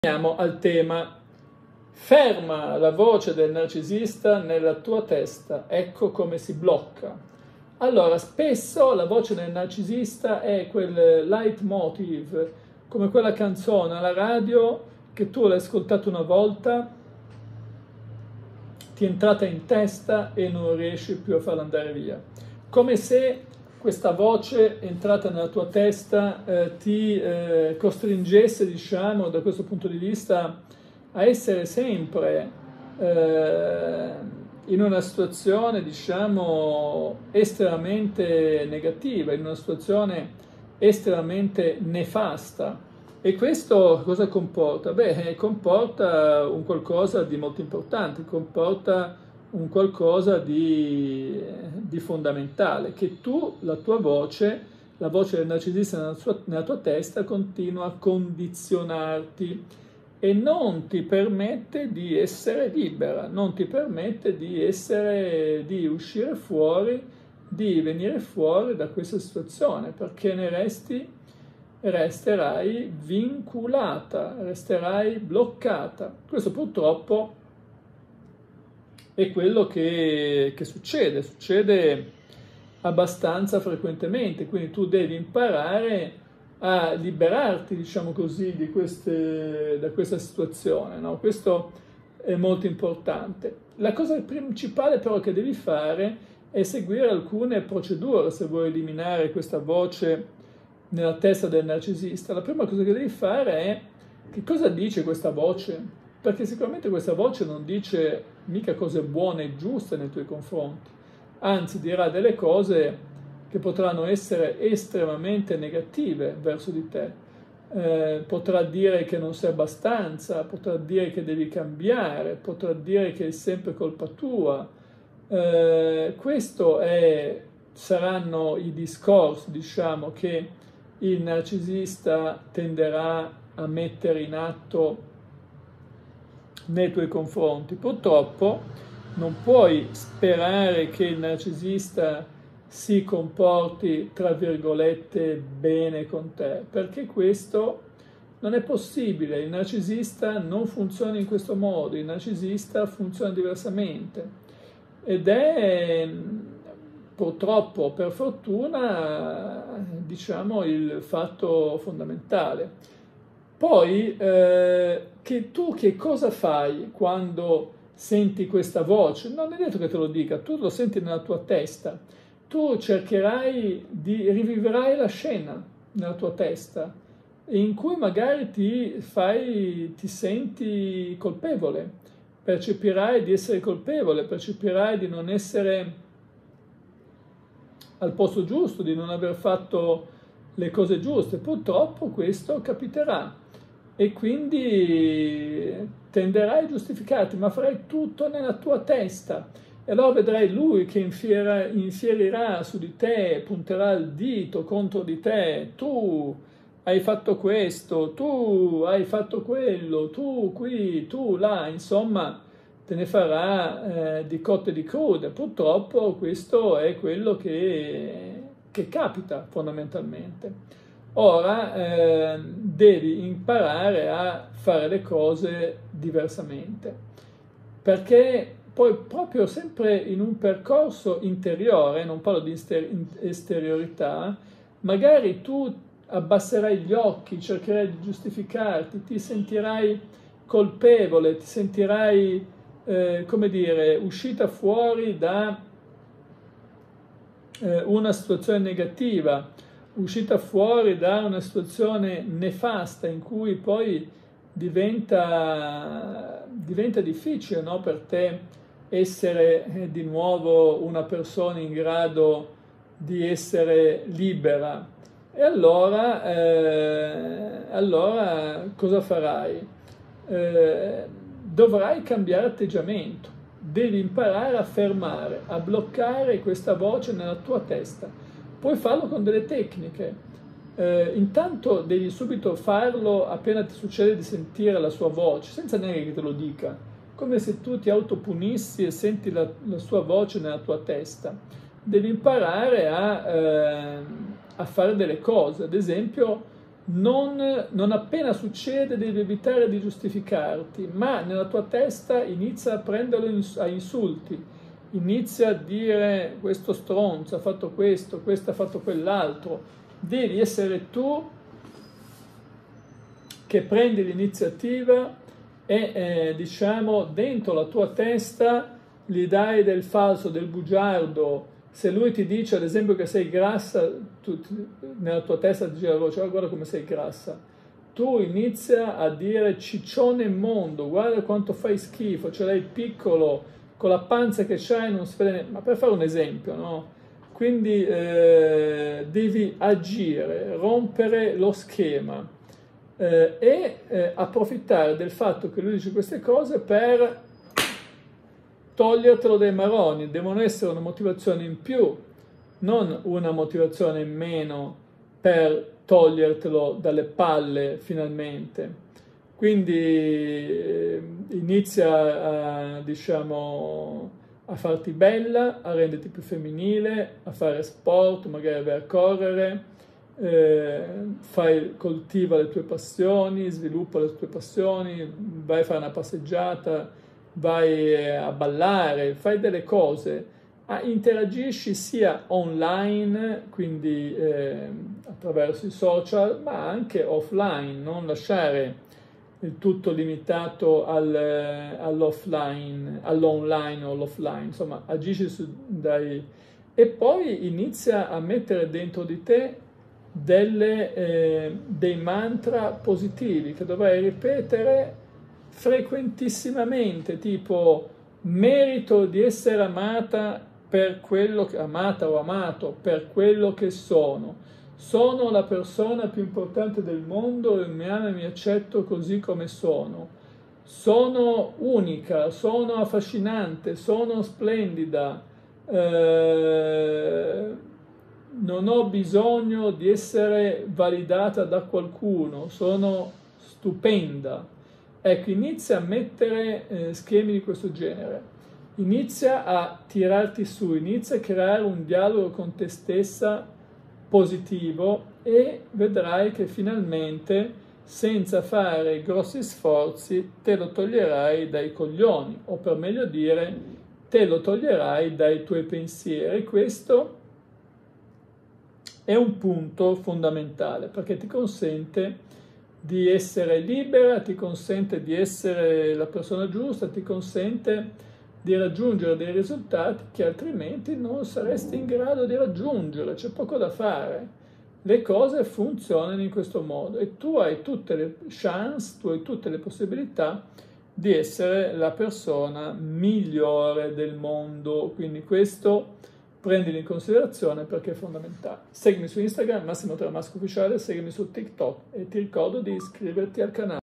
Torniamo al tema. Ferma la voce del narcisista nella tua testa, ecco come si blocca. Allora, spesso la voce del narcisista è quel leitmotiv, come quella canzone alla radio che tu l'hai ascoltata una volta, ti è entrata in testa e non riesci più a farla andare via. Come se questa voce entrata nella tua testa ti costringesse, diciamo, da questo punto di vista, a essere sempre in una situazione, diciamo, estremamente negativa, in una situazione estremamente nefasta. E questo cosa comporta? Beh, comporta un qualcosa di molto importante, comporta un qualcosa di fondamentale, che tu, la tua voce, la voce del narcisista nella tua testa, continua a condizionarti e non ti permette di essere libera, non ti permette di uscire fuori, di venire fuori da questa situazione, perché resterai vinculata, resterai bloccata. Questo purtroppo è quello che succede abbastanza frequentemente, quindi tu devi imparare a liberarti, diciamo così, da questa situazione, no? Questo è molto importante. La cosa principale però che devi fare è seguire alcune procedure se vuoi eliminare questa voce nella testa del narcisista. La prima cosa che devi fare è: che cosa dice questa voce? Perché sicuramente questa voce non dice mica cose buone e giuste nei tuoi confronti, anzi dirà delle cose che potranno essere estremamente negative verso di te. Potrà dire che non sei abbastanza, potrà dire che devi cambiare, potrà dire che è sempre colpa tua. Saranno i discorsi, diciamo, che il narcisista tenderà a mettere in atto nei tuoi confronti. Purtroppo non puoi sperare che il narcisista si comporti, tra virgolette, bene con te, perché questo non è possibile. Il narcisista non funziona in questo modo, il narcisista funziona diversamente ed è purtroppo, per fortuna, diciamo, il fatto fondamentale. Poi, che cosa fai quando senti questa voce? Non è detto che te lo dica, tu lo senti nella tua testa. Tu riviverai la scena nella tua testa, in cui magari ti senti colpevole, percepirai di essere colpevole, percepirai di non essere al posto giusto, di non aver fatto le cose giuste. Purtroppo questo capiterà e quindi tenderai a giustificarti, ma farai tutto nella tua testa. E allora vedrai lui che infierirà su di te, punterà il dito contro di te: tu hai fatto questo, tu hai fatto quello, tu qui, tu là, insomma, te ne farà di cotte e di crude. Purtroppo questo è quello che capita fondamentalmente. Ora devi imparare a fare le cose diversamente, perché poi proprio sempre in un percorso interiore, non parlo di esteriorità, magari tu abbasserai gli occhi, cercherai di giustificarti, ti sentirai colpevole, ti sentirai, come dire, uscita fuori da una situazione negativa, uscita fuori da una situazione nefasta in cui poi diventa difficile, no, per te essere di nuovo una persona in grado di essere libera. E allora cosa farai? Dovrai cambiare atteggiamento, devi imparare a fermare, a bloccare questa voce nella tua testa. Puoi farlo con delle tecniche. Intanto devi subito farlo appena ti succede di sentire la sua voce, senza neanche che te lo dica, come se tu ti autopunissi e senti la sua voce nella tua testa. Devi imparare a fare delle cose, ad esempio non appena succede devi evitare di giustificarti, ma nella tua testa inizia a prenderlo a insulti, inizia a dire questo stronzo ha fatto questo, questo ha fatto quell'altro. Devi essere tu che prendi l'iniziativa e diciamo dentro la tua testa gli dai del falso, del bugiardo. Se lui ti dice ad esempio che sei grassa, nella tua testa ti dice la voce, guarda come sei grassa, tu inizia a dire ciccione immondo, guarda quanto fai schifo, ce l'hai piccolo, con la panza che c'hai non si vede niente, ma per fare un esempio, no? Quindi devi agire, rompere lo schema e approfittare del fatto che lui dice queste cose per togliertelo dai maroni. Devono essere una motivazione in più, non una motivazione in meno per togliertelo dalle palle finalmente. Quindi inizia diciamo, a farti bella, a renderti più femminile, a fare sport, magari vai a correre, coltiva le tue passioni, sviluppa le tue passioni, vai a fare una passeggiata, vai a ballare, fai delle cose, interagisci sia online, quindi attraverso i social, ma anche offline, non lasciare il tutto limitato all'offline, all'online o all'offline, insomma agisci e poi inizia a mettere dentro di te dei mantra positivi che dovrai ripetere frequentissimamente, tipo merito di essere amata per quello che amata o amato per quello che sono la persona più importante del mondo e mi amo e mi accetto così come sono unica, sono affascinante, sono splendida, non ho bisogno di essere validata da qualcuno, sono stupenda. Ecco, inizia a mettere schemi di questo genere, inizia a tirarti su, inizia a creare un dialogo con te stessa positivo e vedrai che finalmente, senza fare grossi sforzi, te lo toglierai dai coglioni, o per meglio dire, te lo toglierai dai tuoi pensieri. Questo è un punto fondamentale perché ti consente di essere libera, ti consente di essere la persona giusta, ti consente di raggiungere dei risultati che altrimenti non saresti in grado di raggiungere, c'è poco da fare. Le cose funzionano in questo modo e tu hai tutte le chance, tu hai tutte le possibilità di essere la persona migliore del mondo, quindi questo prendilo in considerazione perché è fondamentale. Seguimi su Instagram, Massimo Tramasco Ufficiale, seguimi su TikTok e ti ricordo di iscriverti al canale.